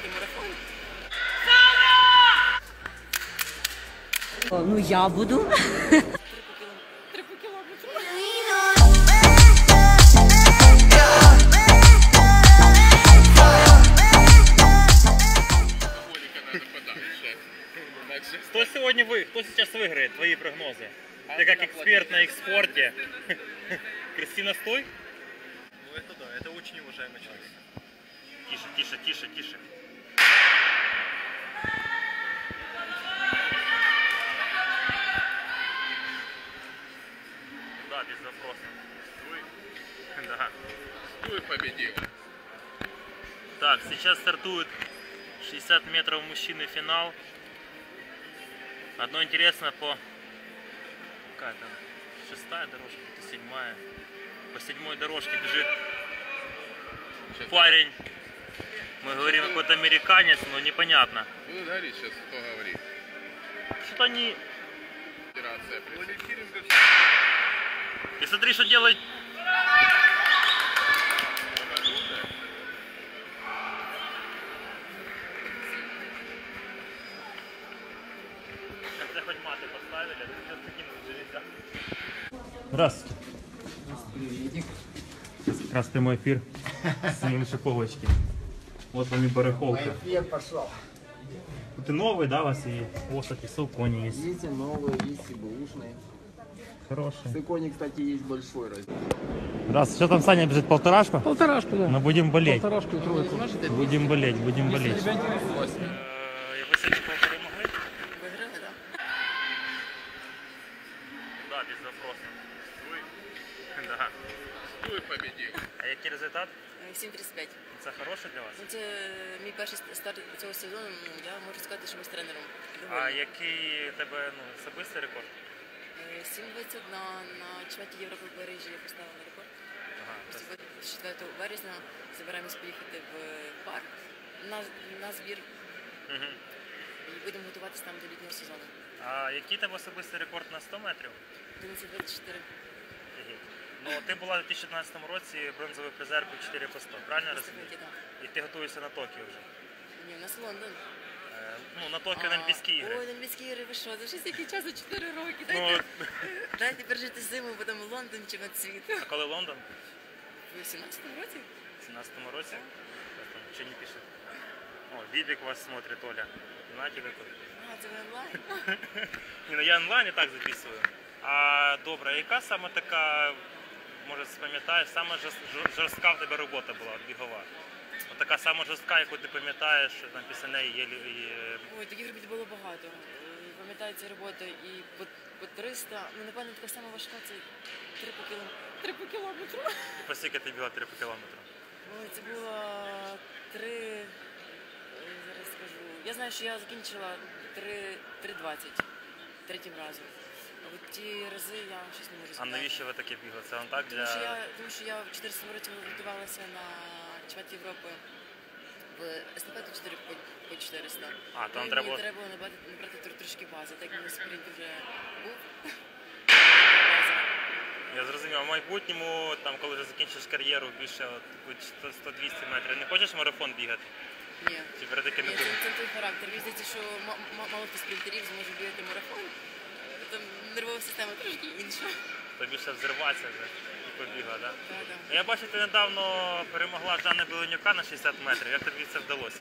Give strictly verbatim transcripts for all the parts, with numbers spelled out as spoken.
бігати марафон. Ну я буду. Три по кілометру. Кто сегодня вы? Кто сейчас выиграет? Твои прогнозы? Ты как эксперт на экспорте. Кристина, стой. Ну это да, это очень уважаемый человек. Тише, тише, тише, тише. Да, без вопросов. Стой. Да. Стой, победил. Так, сейчас стартует шестьдесят метров мужчины финал. Одно интересно по... Какая там? Шестая дорожка, это седьмая. По седьмой дорожке бежит парень. Мы говорим, какой-то американец, но непонятно. Буду говорить сейчас, кто говорит. Что-то они... Федерация. И смотри, что делает... Когда хоть маты поставили, а тут закинуть уже нельзя. Здравствуйте. Как раз прямой эфир. Снимем шиповочки. Вот вам и барахолка. Эфир пошел. Тут и новые, да, у вас и осад, и саукони есть. Есть и новые, есть и бэушные. Хорошие. Сыкони, кстати, есть большой размер. Здравствуйте. Что там Саня бежит? Полторашку? Полторашку, да. Но будем болеть. Полторашку и тройку. Будем болеть, будем болеть. Виграли, так? Да, без вопросов. Да. Стой, победил. А який результат? сім тридцять п'ять. Це хороше для вас? Ну, це мій перший старт цього сезону. Ну, я можу сказати, що ми з тренером. А який у тебе ну, особистий рекорд? сім двадцять на, на чемпіонаті Європи в Парижі я поставила рекорд. Ага, це... четвертого березня збираємось поїхати в парк на, на збір. Угу. І будемо готуватися там до літнього сезону. А який тебе особистий рекорд на сто метрів? одинадцять двадцять чотири. Ну, ти була у дві тисячі одинадцятому році бронзовий призер по чотири по сто, правильно я розумію? Так. І ти готуєшся на Токіо вже? Ні, у нас Лондон. Е, ну, на Токіо на Олімпійські ігри. Ой, на Олімпійські ігри, ви що? Це вже стільки часу, чотири роки. Ну, Дайте, дайте пережити зиму, потім Лондон, чемпіонат світу. а коли Лондон? У сімнадцятому році? В сімнадцятому році? Что не пишет? О, Вибик вас смотрит, Оля. Знаете, какой? А, це ви онлайн? Не, ну я онлайн і так записую. А добре, яка саме така, може пам'ятаєш, саме жорстка в тебе робота була, бігова? От така сама жорстка, яку ти пам'ятаєш, там після неї є... Ой, таких робіт було багато. Пам'ятаю, ця робота і по, по триста, ну, напевно, така сама важка, це три по кілометру. три по кілометру. І по скільки ти бігла три по кілометру? Ой, це було три, зараз скажу, я знаю, що я закінчила три двадцять третім разом. А от ті рази я щось не можу сказати. А навіщо ви таке бігли? Це вам так для... Тому що я, тому що я в чотирнадцятому році готувалася на чемпіонаті Європи в естафету чотири по чотириста. А, то вам і треба мені було... треба було набрати, набрати трошки бази, так як на спринті вже був. Я зрозумів, а в майбутньому, там, коли вже закінчиш кар'єру більше сто-двісті метрів, не хочеш марафон бігати? Ні. Чи перед таким Ні, не це, думаєш? це той характер. Мені здається, що мало хто спринтерів зможе бігати марафон. Там нервова система трошки інша. То більше взриватися вже і побігла, так? Так, так. Я бачу, ти недавно перемогла Жанна Беленюка на шістдесят метрів. Як тобі це вдалося?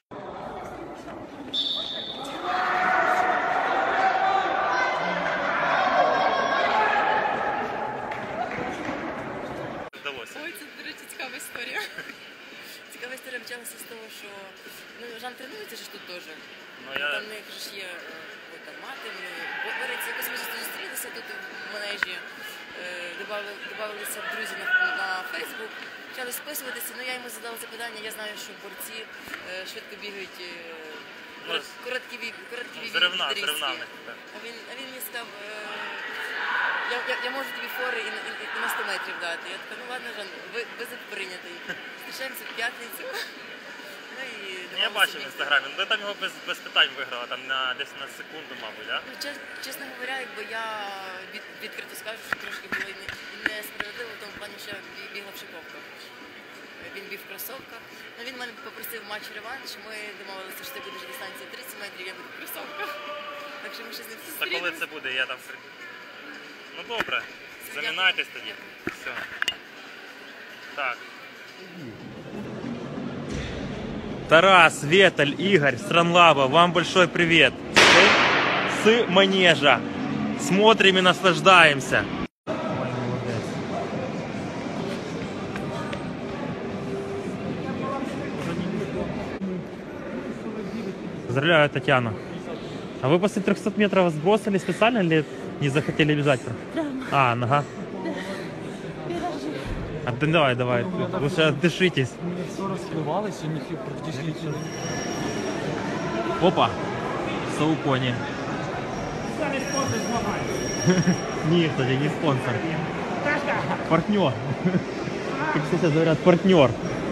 Вдалося. Ой, це, до речі, цікава історія. Цікава історія почалася з того, що ну, Жан тренується ж тут теж. Ну, я... Там в них ж є о, там, мати, вони береться, якось ми зустрілися тут в манежі, е, додавалися друзі на, на Фейсбук, почали списуватися, ну я йому задала запитання, я знаю, що борці е, швидко бігають е, корот, короткі вік, короткі вік, Зривна, зривна. А він, а він мені сказав, е, я, я, я можу тобі фори і, і, і на сто метрів дати. Я така, ну ладно, Жан, визов прийнятий. Зустрічаємося в п'ятницю. Ну, і я бачив в інстаграмі, ну ти там його без, без питань виграла, там на, десь на секунду, мабуть, так? Ну, чес, чесно говоря, якби я від, відкрито скажу, що трошки було і не, і несправедливо в тому плані, що я бігла в шиповках. він бів в кросовках. Ну, він мене попросив матч-реванш, ми домовилися, що це буде вже дистанція тридцять метрів, я буду в кросовках. Так що ми ще з ним Та коли зустрінемося. це буде, я там при- Ну добре, замінайтесь тоді. Все. Так. Тарас, Веталь, Игорь, Странлаба, вам большой привет. С, с манежа. Смотрим и наслаждаемся. Поздравляю, Татьяна. А вы после трехсот метров сбросили специально или не захотели бежать? А, ага. А, да, давай, давай, лучше отдышитесь. Сливалися, у них і практично. Опа, Саукони. Не, кстати, не спонсор. Партнер. Как сейчас говорят, партнер.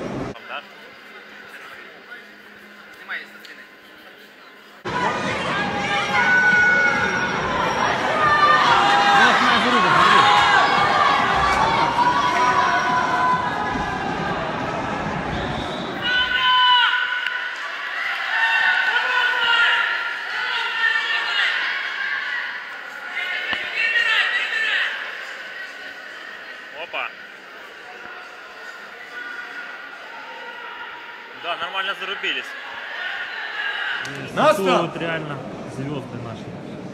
Опа. Да, нормально зарубились. Тут реально звезды наши.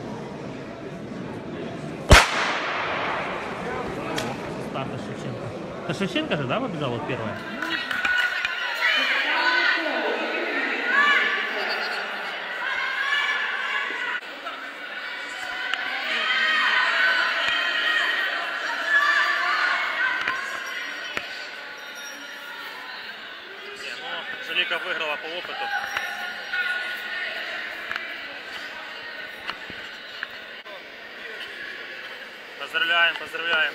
Старта Шевченко. Это Шевченко же, да, побежал вот первая? Не, ну, Анжелика выиграла по опыту. Поздравляем, поздравляем.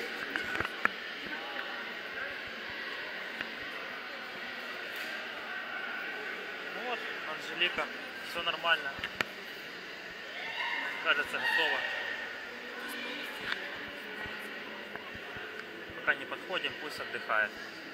Ну вот, Анжелика, все нормально. Кажется, готова. Пока не подходим, пусть отдыхает.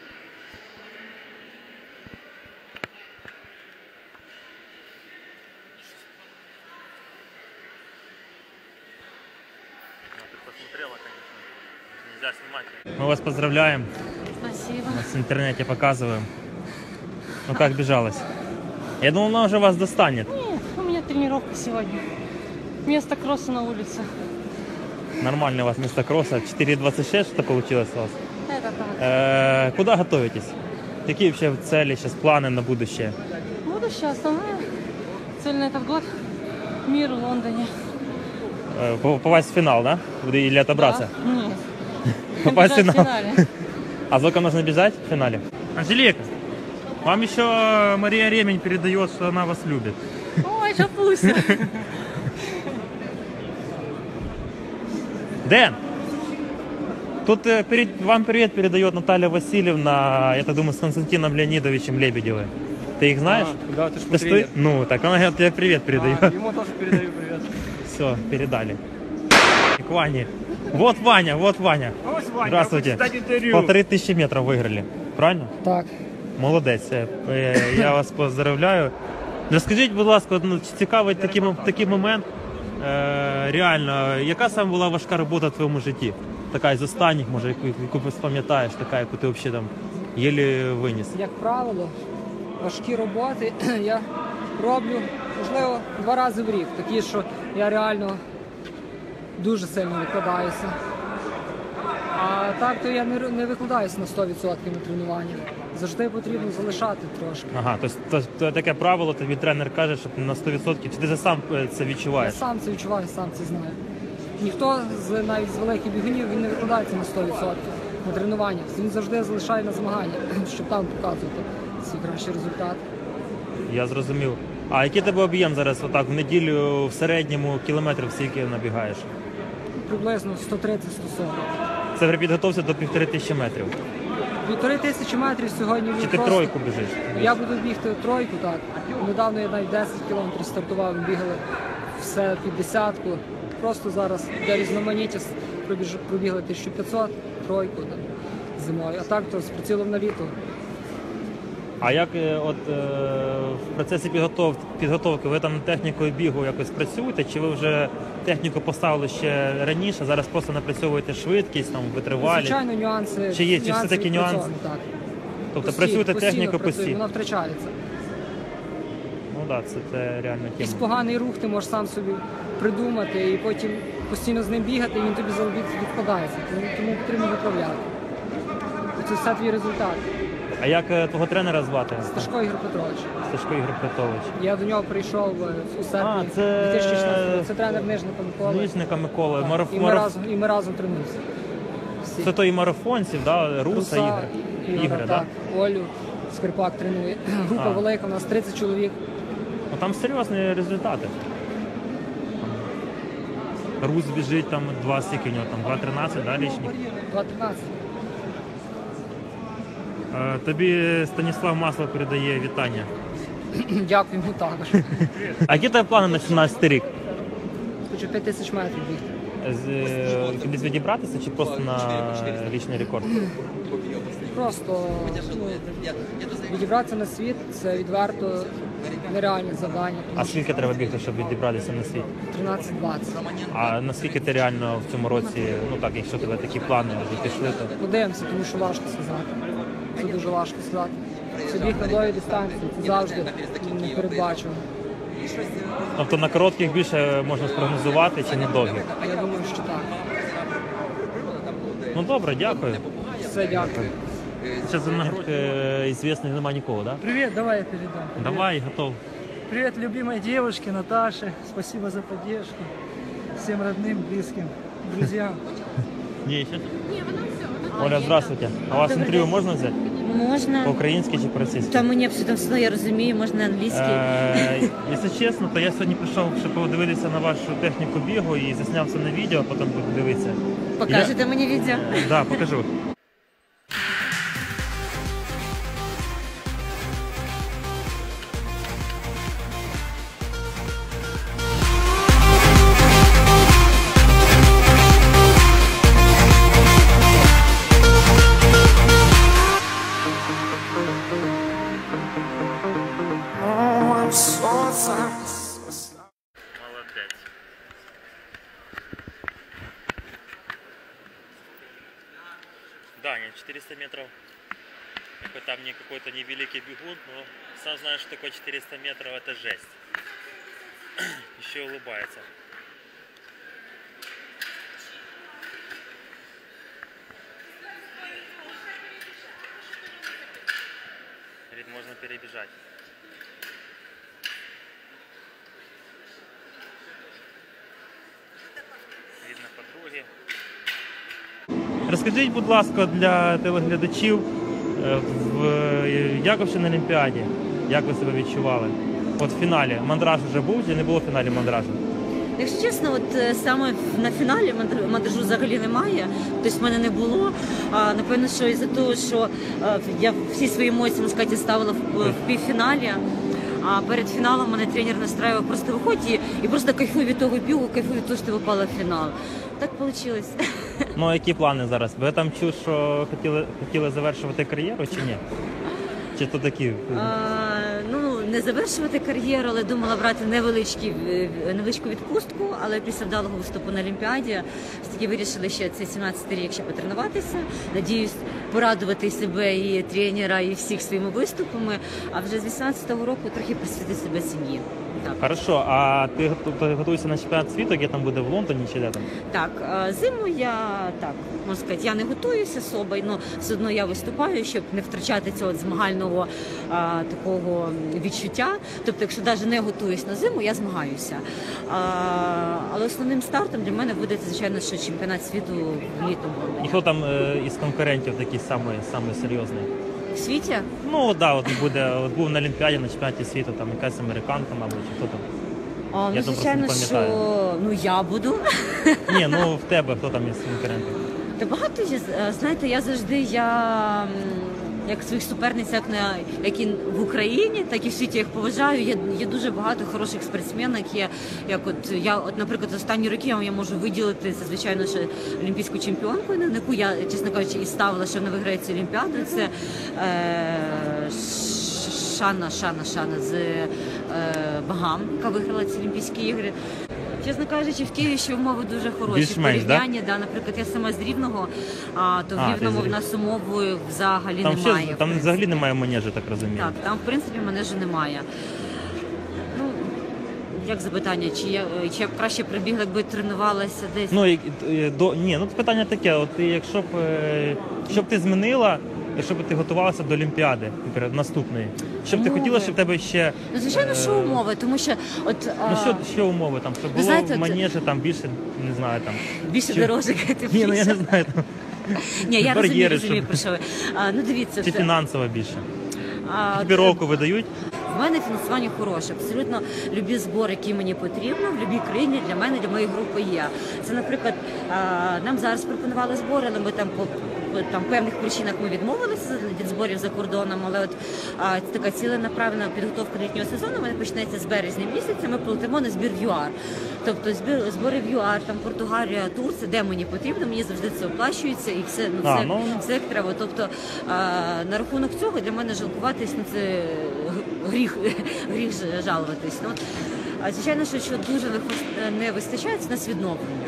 Ну, ты посмотрела, конечно. Нельзя снимать. Мы вас поздравляем. Спасибо. Мы в интернете показываем. Ну как бежалась? Я думал, она уже вас достанет. Нет, у меня тренировка сегодня. Место кросса на улице. Нормально у вас вместо кросса. четыре двадцать шесть, что получилось у вас? Это так. Э, Куда готовитесь? Какие вообще цели, сейчас планы на будущее? Будущее основная цель на этот год. Мир в Лондоне. Э, Попасть в финал, да? Или отобраться? Да? Нет. Попасть в Бежать финал. финале. А сколько нужно бежать в финале? Анжелика, вам еще Мария Ремень передает, что она вас любит. Ой, шапуся. Дэн, тут э, перед, вам привет передает Наталья Васильевна, я так думаю, с Константином Леонидовичем Лебедевым. Ты их знаешь? А, да, ты ж Ты мой что- тренер. Ну, так она говорит, тебе привет передает. А, ему тоже передаю привет. Все, передали. И к Ване. Вот Ваня, вот Ваня. Здравствуйте. Полторы тысячи метров выиграли. Правильно? Так. Молодець. Е, е, Я вас поздравляю. Розкажіть, будь ласка, ну, цікавий такий, мо- такий момент. Е, Реально, яка саме була важка робота в твоєму житті? Така із останніх, може, яку, яку ти пам'ятаєш, така, яку ти взагалі там єлі виніс. Як правило, важкі роботи я роблю, можливо, два рази в рік. Такі, що я реально дуже сильно викладаюся. А так, то я не, не викладаюся на сто відсотків на тренування. Завжди потрібно залишати трошки. Ага, тобто то, таке правило, тобі тренер каже, щоб на сто відсотків, чи ти вже сам е, це Я відчуваєш? сам це відчуваю, сам це знаю. Ніхто з, навіть з великих бігунів він не викладається на сто відсотків на тренуваннях. Він завжди залишає на змагання, щоб там показувати свій кращий результат. Я зрозумів. А який тебе об'єм зараз отак в неділю в середньому кілометрів скільки набігаєш? Приблизно сто тридцять - сто сорок. Це вже підготовся до півтори тисячі метрів. Півтори тисячі метрів сьогодні. Чи він ти просто- тройку біжиш? Я буду бігти тройку, так. Недавно я навіть десять кілометрів стартував, ми бігали все під десятку. Просто зараз для різноманіття пробіж- пробігли тисячу п'ятсот, тройку там, зимою. А так то з прицілом на літо А як е, от е, в процесі підготов... підготовки ви там технікою бігу якось працюєте, чи ви вже техніку поставили ще раніше, зараз просто напрацьовуєте швидкість, там, витривалість? Звичайно, нюанси. Чи є- чи нюанси все-таки нюанси? відпрацьовані, Так. Тобто Постійно, працюєте постійно техніку працює, постійно? Вона втрачається. Ну так, да, це, це реальна Якийсь тема. поганий рух ти можеш сам собі придумати і потім постійно з ним бігати, і він тобі заробіт відкладається. Тому, тому потрібно виправляти. І це все твій результат. А як е, твого тренера звати? Сташко Ігор Петрович. Сташко Ігор Петрович. Я до нього прийшов е, у серпні А, це- дві тисячі шістнадцятого. Це тренер Нижника Миколи. Нижника Миколи. Так. Мараф... І, ми мараф- разом, і ми разом тренуємося. Всі. Це той марафонців, да? Руса, Руса, Ігор. Ігора, Ігоря, да? так. Олю Скрипак тренує. Група А. велика, у нас тридцять чоловік. Ну там серйозні результати. Рус біжить там два скільки у нього, там два тринадцять, да, річник? два тринадцять. Е, Тобі Станіслав Маслов передає вітання. Дякую йому також. А які тебе плани на сімнадцятий рік? Хочу п'ять тисяч метрів бігти. З, е, Кудись відібратися чи просто на річний рекорд? Просто ну, відібратися на світ це відверто нереальне завдання. А Тому що скільки треба бігти, щоб відібратися на світ? тринадцять двадцять. А наскільки ти реально в цьому році, ну так, якщо у тебе такі плани вже пішли, то Подивимося, тому що важко сказати. Це дуже важко сказати. Це біг на довгій дистанції, це завжди не передбачено. тобто на коротких більше можна спрогнозувати чи на довгих? Я думаю, що так. Ну добре, дякую. Все, дякую. Зараз за нагрузки звісних немає нікого, так? Привет, давай я передам. Да? Давай, готов. Привет, любимой девушке Наташе. Спасибо за поддержку. Всем родным, близким, друзьям. Ні, ще? Оля, здравствуйте. А у вас інтерв'ю можна взяти? Можна. По-українськи чи по-російськи? Та мені абсолютно все одно, я розумію, можна англійський. Е, Якщо чесно, то я сьогодні прийшов, щоб подивитися на вашу техніку бігу і засняв це на відео, потім буду дивитися. Покажете мені відео? Так, да, покажу. Молодец. Да, нет, четыреста метров. Хоть там не какой-то не великий бегун, но сам знаешь, что такое четыреста метров, это жесть. Еще улыбается. Говорит, можно перебежать. Видно подруги. Розкажіть, будь ласка, для телеглядачів, е, в Яківщині на Олімпіаді, як ви себе відчували? От в фіналі мандраж вже був чи не було в фіналі мандражу? Якщо чесно, от е, саме на фіналі мандр- мандражу взагалі немає, тобто в мене не було. А, напевно, що із-за того, що е, я всі свої емоції, можна сказати, ставила в, в півфіналі. А перед фіналом мене тренер настраював, просто виходь і, і просто кайфуй від того бігу, кайфуй від того, що ти попала в фінал. Так вийшло. Ну, а які плани зараз? Ви там чув, що хотіли, хотіли завершувати кар'єру чи ні? Чи то такі? А, ну, не завершувати кар'єру, але думала брати невеличкі, е, невеличку відпустку, але після вдалого виступу на Олімпіаді все-таки вирішили ще цей сімнадцятий рік ще потренуватися. Надіюсь, порадувати себе і тренера, і всіх своїми виступами, а вже з вісімнадцятого року трохи присвятити себе сім'ї. Так. Хорошо, а ти готу- готуєшся на чемпіонат світу, який там буде в Лондоні чи де там? Так, е, зиму я так можна сказати, я не готуюся особо, але все одно я виступаю, щоб не втрачати цього змагального а, такого відчуття. Тобто, якщо навіть не готуюсь на зиму, я змагаюся. А, але основним стартом для мене буде, звичайно, що чемпіонат світу літом. І хто там е, із конкурентів такий самий, самий серйозний? В світі? Ну, да, от буде, от був на Олімпіаді, на чемпіонаті світу, там якась американка, мабуть, чи хто там. А, Я ну, там звичайно, просто не пам'ятаю. що ну, я буду. Ні, ну в тебе хто там із конкурентів? Та багато є. Е, знаєте, я завжди я м, як своїх суперниць, як на як і в Україні, так і в світі їх поважаю. Є, є дуже багато хороших спортсменок. Є як от я, от, наприклад, за останні роки я можу виділити це, звичайно, що олімпійську чемпіонку, на яку я, чесно кажучи, і ставила, що вона виграє цю олімпіаду. Це е, Шана, Шана, Шана з е, Багам, яка виграла ці Олімпійські ігри. Чесно кажучи, в Києві ще умови дуже хороші. Більш-менш, порівняння, да? Наприклад, я сама з Рівного, а то в А, Рівному ти з в нас умови взагалі Там, немає. ще, в там принципі. взагалі немає манежу, так розумію. Так, там в принципі манежу немає. Ну, як запитання, чи я, чи я б краще прибігла, якби тренувалася десь? Ну, і- і- до, ні, ну питання таке, от ти, якщо б, е, що б ти змінила, якщо б ти готувалася до Олімпіади, наприклад, наступної, що б ти Умови. хотіла, щоб в тебе ще... Ну, звичайно, що е, умови, тому що от Ну, що, що умови там, щоб було знаєте, в от- манежі там більше, не знаю, там... більше чи- дорожок. типу, Ні, ну я не більше. знаю, там, Ні, я розумію, бар'єри, розумію, щоб- про що ви. А, ну, дивіться, чи це- фінансово більше. а, Екіпіровку видають? В мене фінансування хороше. Абсолютно любі збори, які мені потрібно, в будь-якій країні для мене, для моєї групи є. Це, наприклад, а, нам зараз пропонували збори, але ми там по по там певних причинах ми відмовилися від зборів за кордоном. Але от а, це така ціленаправлена підготовка літнього сезону. Вона почнеться з березня місяця. Ми платимо на збір в ЮАР. Тобто збір збори в ЮАР, там Португалія, Турція, де мені потрібно, мені завжди це оплачується і все ну А, все, ну. все як треба. Тобто а, на рахунок цього для мене жалкуватись, ну це гріх, гріх ж- жалуватись. Ну, а звичайно, що, що дуже не хос- не вистачає, це нас відновлення.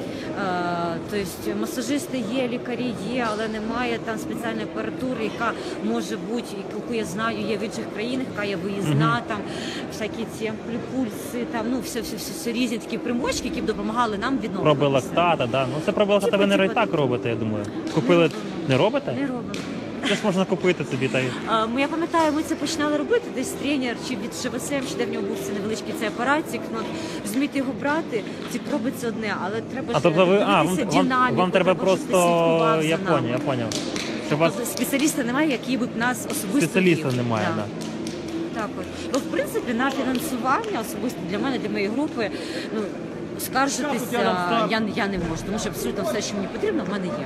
Е, Тобто масажисти є, лікарі є, але немає там спеціальної апаратури, яка може бути, яку я знаю, є в інших країнах, яка є виїзна, там всякі ці ампліпульси, там ну все, все, все, все різні такі примочки, які б допомагали нам відновлюватися. Проби лактата, да. Ну це проби лактата ви не Типу, так типу. робите, я думаю. Купили, не робите? Не робимо. Це ж можна купити собі та й... А, ми- Я пам'ятаю, ми це починали робити, десь тренер чи від ШВСМ, чи де в нього був це невеличкий цей апаратик. Ну, розумієте, його брати, ці проби це одне, але треба А ж тобто ви, а, вам, дивитися вам, динаміку, вам треба щоб ти просто, слідкував я за поняв, нами. я поняв. Щоб у вас Тобто спеціаліста немає, який би б нас особисто спеціаліста вів. немає, Да. да. Так от. Бо, в принципі, на фінансування, особисто для мене, для моєї групи, ну, скаржитися я, я не можу, тому що абсолютно все, що мені потрібно, в мене є.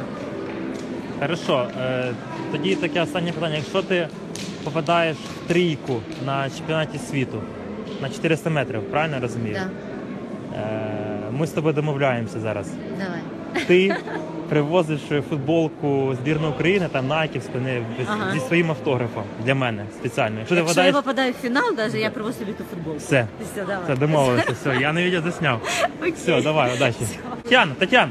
Хорошо, е, тоді таке останнє питання. Якщо ти попадаєш в трійку на чемпіонаті світу на чотириста метрів, правильно я розумію? Да. Е, ми з тобою домовляємося зараз. Давай. Ти привозиш футболку збірної України, там найківську, не, Ага. зі своїм автографом для мене спеціально. Якщо ти Якщо я попадаєш, попадаю в фінал, даже, я привозу тобі ту футболку. все, Все, давай. все, домовилися, все, я на відео засняв. Окей. Все, давай, удачи. Тетяна, Татьяна.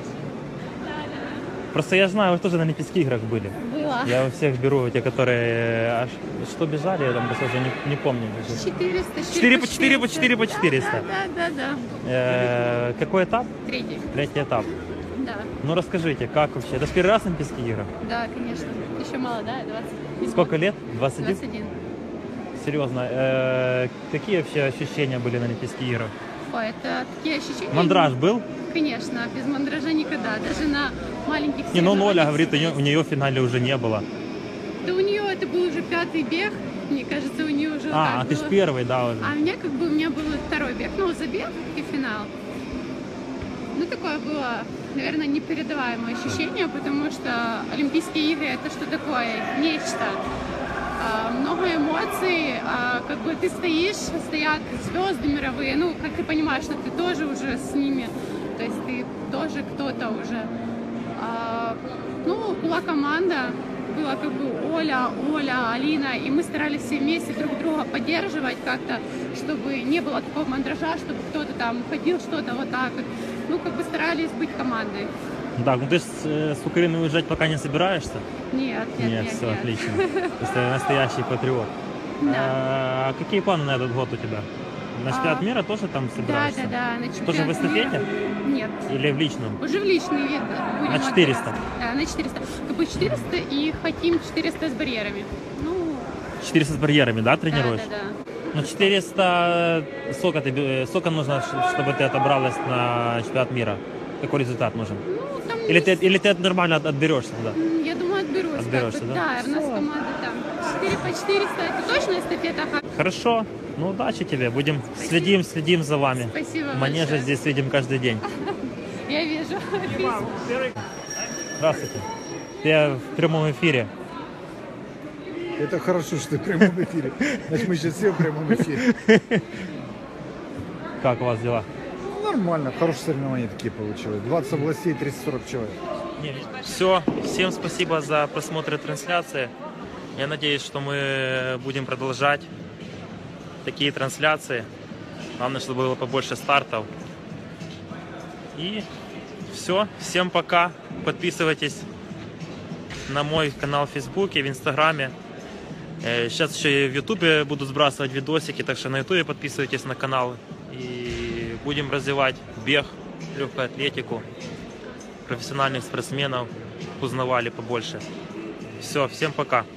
Просто я знаю, вы тоже на Олимпийских играх были. Была. Я у всех беру те, которые... А ш- что бежали, я там просто уже не, не помню. четыреста. Четыре по четыре по четыре по четыреста. Да, да, да. Э, какой этап? Третий. Третий этап. Да. Ну расскажите, как вообще? Это же первый раз на Олимпийских играх? Да, конечно. Еще молодая, двадцать. Сколько лет? двадцать один? двадцать один. Серьезно. Э, какие вообще ощущения были на Олимпийских играх? Ой, это такие ощущения. Мандраж был? Конечно, без мандража никогда. Даже на маленьких Не, ну Оля соревнованиях говорит, у нее, есть. у нее в финале уже не было. Да у нее это был уже пятый бег. Мне кажется, у нее уже А, так ты ж было. первый, да, уже. А у меня как бы у меня был второй бег, ну забег и финал. Ну такое было, наверное, непередаваемое ощущение, потому что Олимпийские игры это что такое, нечто. А, много эмоций, а, как бы ты стоишь, стоят звезды мировые, ну как ты понимаешь, что ты тоже уже с ними, то есть ты тоже кто-то уже. А, ну была команда. Была как бы Оля, Оля, Алина, и мы старались все вместе друг друга поддерживать как-то, чтобы не было такого мандража, чтобы кто-то там ходил что-то вот так вот. Ну, как бы старались быть командой. Так, ну ты ж с, э, с Украины уезжать пока не собираешься? Нет, нет, нет, все, нет. отлично. То есть ты настоящий патриот. Да. А какие планы на этот год у тебя? На чемпионат А, мира тоже там Да, собираешься? да, да, на Тоже чемпионат в эстафете? мира. Нет. Или в личном? Уже в личный вид будем На четыреста? отбираться. Да, на четыреста. Как бы четыреста и хотим четыреста с барьерами. Ну, четыреста с барьерами, да, да, тренируешь? да, да. Ну четыреста, сколько, ты, э, сколько нужно, ш- чтобы ты отобралась на чемпионат мира? Какой результат нужен? Ну, там Или есть- ты, или ты нормально от- отберешься туда? М, Я думаю, отберусь. Отберешься, как бы. да? Да, у нас команда там четыре по четыреста. Это точно эстафета? Ха- Хорошо, ну удачи тебе, будем, следим, следим за вами. Спасибо Манежа большое. здесь видим каждый день. Я вижу. Здравствуйте. Я в прямом эфире. Это хорошо, что ты в прямом эфире. Значит, мы сейчас все в прямом эфире. Как у вас дела? Ну, нормально, хорошие соревнования такие получилось. двадцать областей, триста сорок человек. Все, всем спасибо за просмотр трансляции. Я надеюсь, что мы будем продолжать такие трансляции. Главное, чтобы было побольше стартов. И все. Всем пока. Подписывайтесь на мой канал в Фейсбуке, в Инстаграме. Сейчас еще и в Ютубе буду сбрасывать видосики, так что на Ютубе подписывайтесь на канал. И будем развивать бег, легкую атлетику, профессиональных спортсменов, узнавали побольше. Все, всем пока.